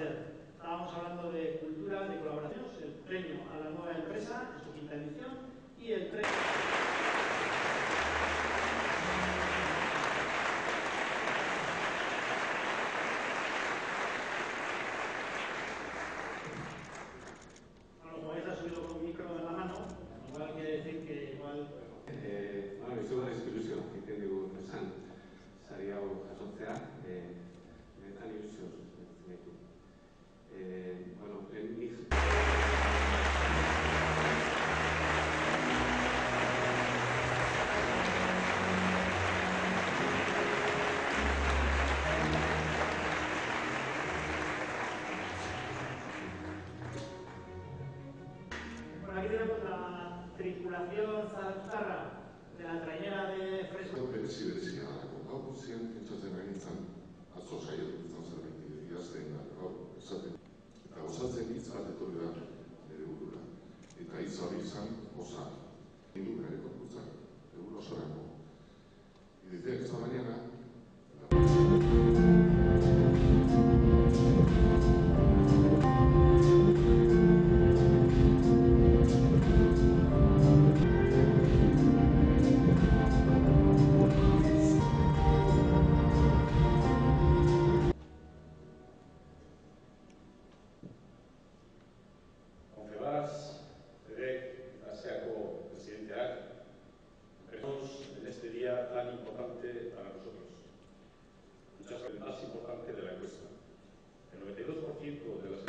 hacer. Estábamos hablando de cultura, de colaboraciones, el premio a la nueva empresa, en su quinta edición, y el premio... Bueno, como ya se ha subido con un micro en la mano, igual quiere decir que igual... Bueno, izugarrizko ilusio, egiten dugu esan, sari hau jasotzea, benetan ilusio sustatzen gaitu. Bueno, nik... Bueno, aquí tenemos la tripulación zarra de la trainera de Fresno. Berezia dago. Gaur guztian pentsatzen ari nintzen, atzo saiatu izan zerbait idazten gaur esaten. Eta gozatzen hitz bat etorri da nire burura. Eta hitz hori izan goza. Hindu bere kontutzen, egun osorako. Y decía que esta mañana Confebask, FEDEC, Asiako presidenteak, empezamos en este día tan importante para nosotros. Muchas veces el más importante de la encuesta. El 92% de las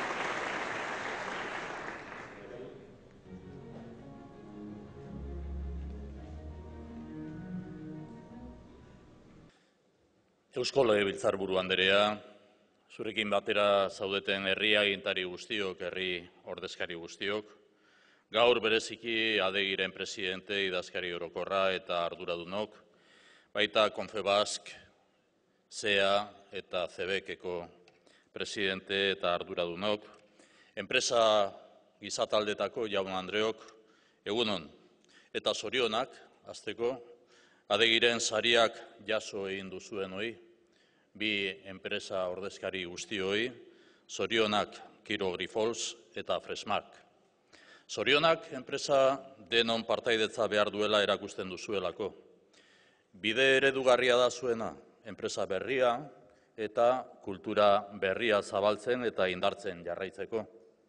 Eusko Legebiltzarburu Andrea, zurekin batera zaudeten herri agintari guztiok, herri ordezkari guztiok, gaur bereziki Adegiren presidente, idazkari orokorra eta arduradunok, baita Confebask, SEA eta CEBEC-eko presidente eta arduradunok, enpresa gizataldetako jaun Andreok, egunon, eta zorionak, hasteko, Adegiren sariak jaso egin duzuenoi, bi enpresa ordezkari guztioi, zorionak Kiro Grifols eta Fresmark. Zorionak enpresa denon partaidetza behar duela erakusten duzuelako. Bide eredugarria da zuena, enpresa berria eta kultura berria zabaltzen eta indartzen jarraitzeko.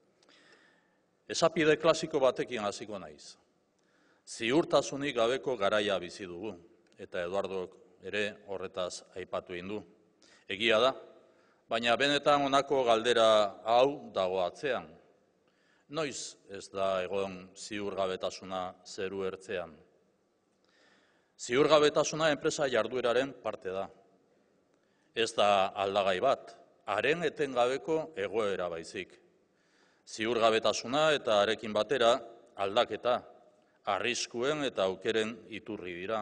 Esapide klasiko batekin hasiko naiz. Ziurtasunik gabeko garaia bizi dugu, eta Eduardok ere horretaz aipatu egin du. Egia da, baina benetan honako galdera hau dago atzean. Noiz ez da egon ziurgabetasuna zeru ertzean? Ziurgabetasuna enpresa jardueraren parte da. Ez da aldagai bat, haren etengabeko egoera baizik. Ziurgabetasuna eta harekin batera aldaketa, arriskuen eta aukeren iturri dira.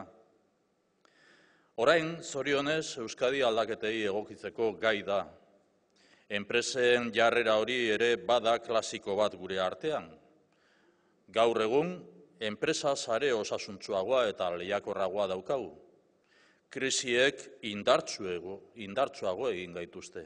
Orain, zorionez, Euskadi aldaketei egokitzeko gai da. Enpresen jarrera hori ere bada klasiko bat gure artean. Gaur egun, enpresa sare osasuntsuagoa eta lehiakorragoa daukagu. Krisiek indartsuago egin gaituzte.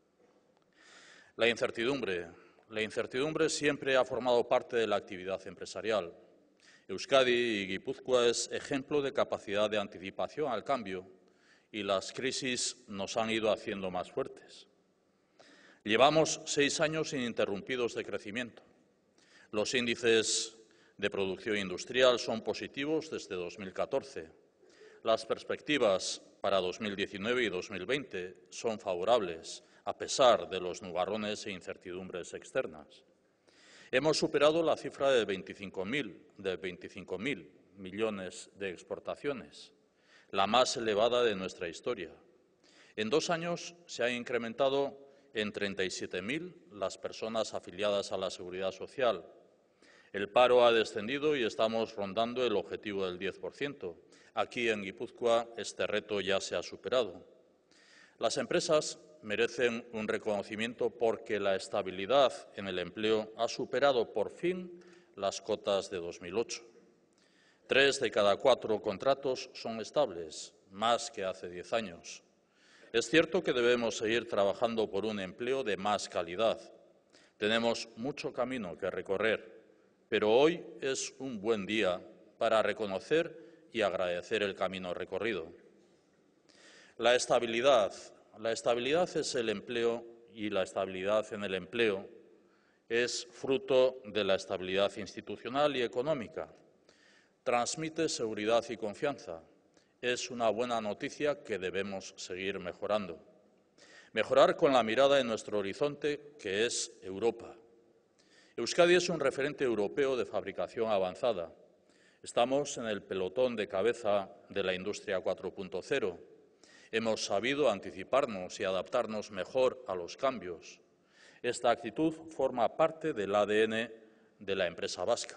La incertidumbre siempre ha formado parte de la actividad empresarial. Euskadi y Guipúzcoa es ejemplo de capacidad de anticipación al cambio y las crisis nos han ido haciendo más fuertes. Llevamos 6 años ininterrumpidos de crecimiento. Los índices de producción industrial son positivos desde 2014. Las perspectivas para 2019 y 2020 son favorables, a pesar de los nubarrones e incertidumbres externas. Hemos superado la cifra de 25.000 millones de exportaciones, la más elevada de nuestra historia. En 2 años se han incrementado en 37.000 las personas afiliadas a la Seguridad Social. El paro ha descendido y estamos rondando el objetivo del 10%. Aquí en Guipúzcoa este reto ya se ha superado. Las empresas merecen un reconocimiento porque la estabilidad en el empleo ha superado por fin las cotas de 2008. 3 de cada 4 contratos son estables, más que hace 10 años. Es cierto que debemos seguir trabajando por un empleo de más calidad. Tenemos mucho camino que recorrer, pero hoy es un buen día para reconocer y agradecer el camino recorrido. La estabilidad es el empleo y la estabilidad en el empleo es fruto de la estabilidad institucional y económica. Transmite seguridad y confianza. Es una buena noticia que debemos seguir mejorando. Mejorar con la mirada en nuestro horizonte, que es Europa. Euskadi es un referente europeo de fabricación avanzada. Estamos en el pelotón de cabeza de la industria 4.0. Hemos sabido anticiparnos y adaptarnos mejor a los cambios. Esta actitud forma parte del ADN de la empresa vasca.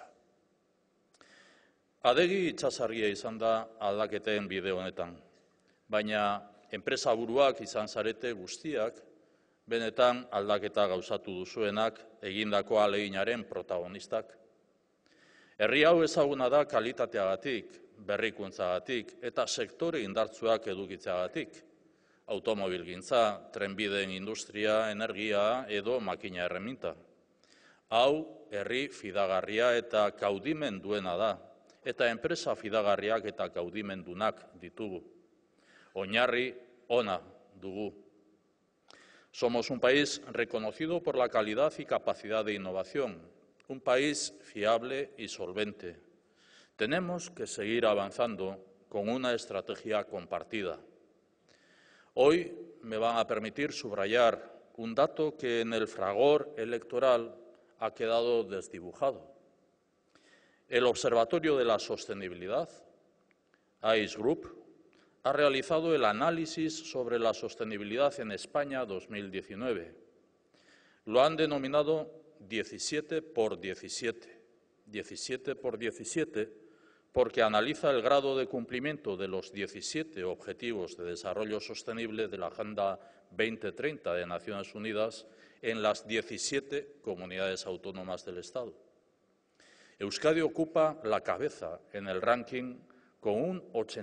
Adegi itsasargia izan da aldaketen bide honetan, baina enpresa buruak izan zarete guztiak, benetan aldaketa gauzatu duzuenak egindako ahaleginaren protagonistak. Herri hau ezaguna da kalitateagatik, berrikuntzagatik eta sektore indartsuak edukitzeagatik. Automobilgintza, trenbideen industria, energia edo makina erreminta. Hau herri fidagarria eta kaudimen duena da, eta enpresa fidagarriak eta kaudimendunak ditugu. Oinarri ona dugu. Somos un país reconocido por la calidad y capacidad de innovación, un país fiable y solvente. Tenemos que seguir avanzando con una estrategia compartida. Hoy me van a permitir subrayar un dato que en el fragor electoral ha quedado desdibujado. El Observatorio de la Sostenibilidad, ICE Group, ha realizado el análisis sobre la sostenibilidad en España 2019. Lo han denominado 17 por 17. 17 por 17 porque analiza el grado de cumplimiento de los 17 Objetivos de Desarrollo Sostenible de la Agenda 2030 de Naciones Unidas en las 17 comunidades autónomas del Estado. Euskadi ocupa la cabeza en el ranking con un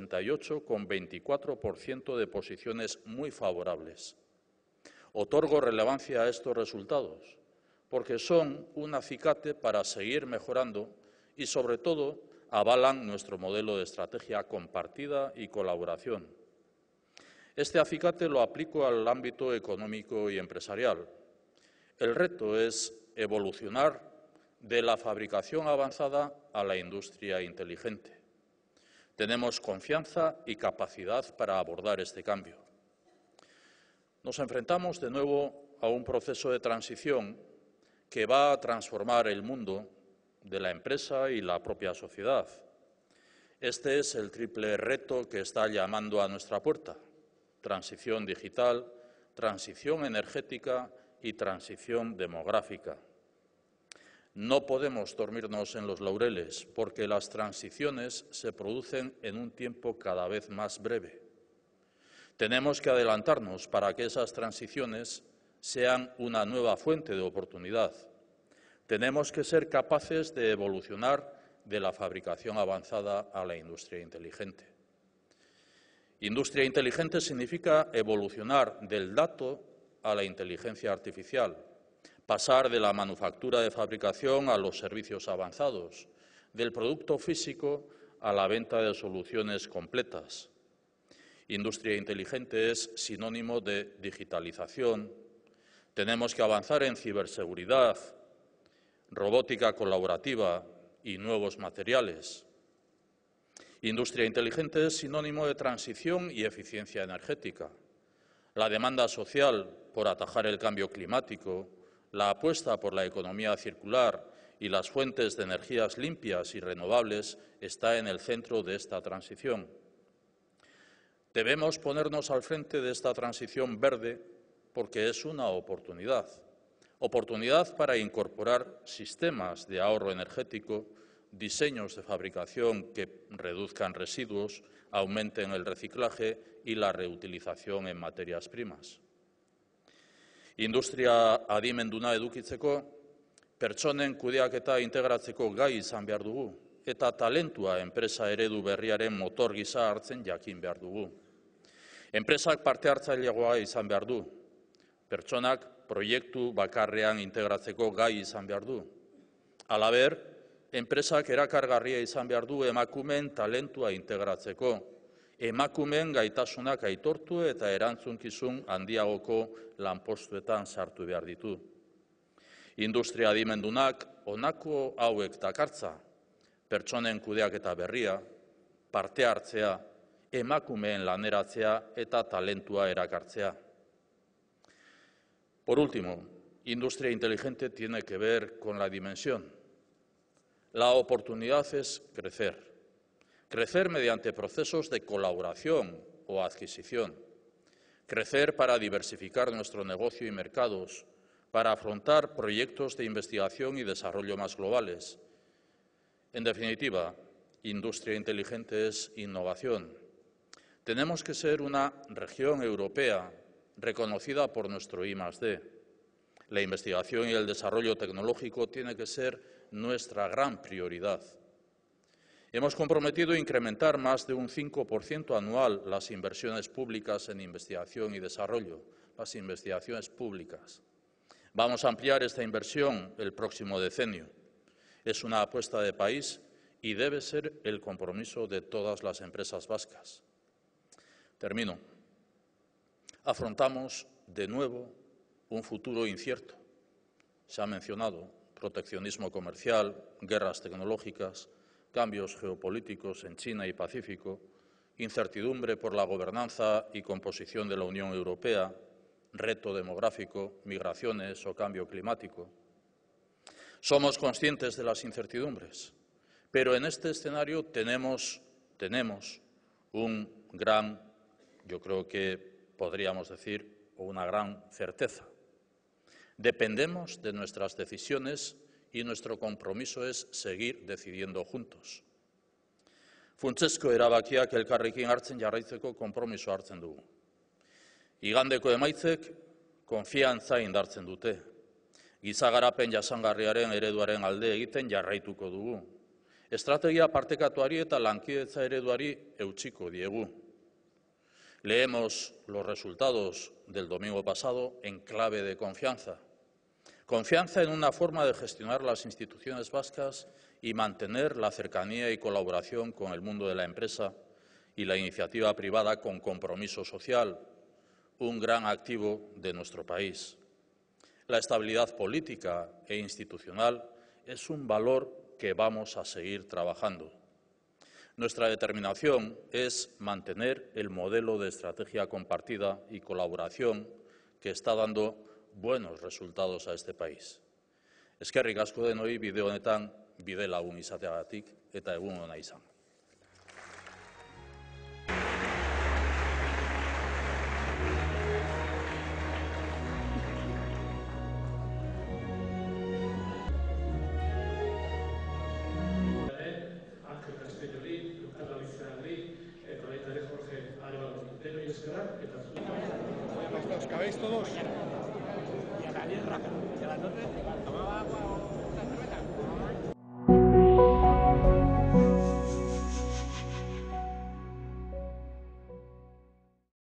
88,24% de posiciones muy favorables. Otorgo relevancia a estos resultados porque son un acicate para seguir mejorando y, sobre todo, avalan nuestro modelo de estrategia compartida y colaboración. Este acicate lo aplico al ámbito económico y empresarial. El reto es evolucionar de la fabricación avanzada a la industria inteligente. Tenemos confianza y capacidad para abordar este cambio. Nos enfrentamos de nuevo a un proceso de transición que va a transformar el mundo de la empresa y la propia sociedad. Este es el triple reto que está llamando a nuestra puerta: transición digital, transición energética y transición demográfica. No podemos dormirnos en los laureles porque las transiciones se producen en un tiempo cada vez más breve. Tenemos que adelantarnos para que esas transiciones sean una nueva fuente de oportunidad. Tenemos que ser capaces de evolucionar de la fabricación avanzada a la industria inteligente. Industria inteligente significa evolucionar del dato a la inteligencia artificial, pasar de la manufactura de fabricación a los servicios avanzados, del producto físico a la venta de soluciones completas. Industria inteligente es sinónimo de digitalización. Tenemos que avanzar en ciberseguridad, robótica colaborativa y nuevos materiales. Industria inteligente es sinónimo de transición y eficiencia energética. La demanda social por atajar el cambio climático, la apuesta por la economía circular y las fuentes de energías limpias y renovables está en el centro de esta transición. Debemos ponernos al frente de esta transición verde porque es una oportunidad. Oportunidad para incorporar sistemas de ahorro energético, diseños de fabricación que reduzcan residuos, aumenten el reciclaje y la reutilización en materias primas. Industria adimenduna edukitzeko, pertsonen kudeaketa integratzeko gai izan behar dugu, eta talentua enpresa eredu berriaren motor gisa hartzen jakin behar dugu. Enpresak parte hartzaileagoa izan behar du. Pertsonak proiektu bakarrean integratzeko gai izan behar du. Halaber, enpresak erakargarria izan behar du emakumeen talentua integratzeko, emakumeen gaitasunak aitortu eta erantzunkizun handiagoko lanpostuetan sartu behar ditu. Industria adimendunak honako hauek dakartza, pertsonen kudeaketa berria, parte hartzea, emakumeen laneratzea eta talentua erakartzea. Por último, industria inteligente tiene que ver con la dimensión. La oportunidad es crecer. Crecer mediante procesos de colaboración o adquisición. Crecer para diversificar nuestro negocio y mercados, para afrontar proyectos de investigación y desarrollo más globales. En definitiva, industria inteligente es innovación. Tenemos que ser una región europea reconocida por nuestro I+D. La investigación y el desarrollo tecnológico tiene que ser nuestra gran prioridad. Hemos comprometido incrementar más de un 5% anual las inversiones públicas en investigación y desarrollo, las investigaciones públicas. Vamos a ampliar esta inversión el próximo decenio. Es una apuesta de país y debe ser el compromiso de todas las empresas vascas. Termino. Afrontamos de nuevo un futuro incierto. Se ha mencionado proteccionismo comercial, guerras tecnológicas, cambios geopolíticos en China y Pacífico, incertidumbre por la gobernanza y composición de la Unión Europea, reto demográfico, migraciones o cambio climático. Somos conscientes de las incertidumbres, pero en este escenario tenemos un gran, yo creo que podríamos decir, una gran certeza. Dependemos de nuestras decisiones y nuestro compromiso es seguir decidiendo juntos. Funtsezko erabakiak elkarrekin hartzen jarraitzeko konpromiso hartzen dugu. Igandeko emaitzek konfiantza indartzen dute. Giza garapen jasangarriaren ereduaren alde egiten jarraituko dugu. Estrategia partekatuari eta lankidetza ereduari eutsiko diegu. Leemos los resultados del domingo pasado en clave de confianza. Confianza en una forma de gestionar las instituciones vascas y mantener la cercanía y colaboración con el mundo de la empresa y la iniciativa privada con compromiso social, un gran activo de nuestro país. La estabilidad política e institucional es un valor que vamos a seguir trabajando. Nuestra determinación es mantener el modelo de estrategia compartida y colaboración que está dando buenos resultados a este país. Eskerrik asko denoi bide honetan bide lagun izateagatik eta egun ona izan. ¿Cabéis todos? Y a Daniel rápido, y a la noche.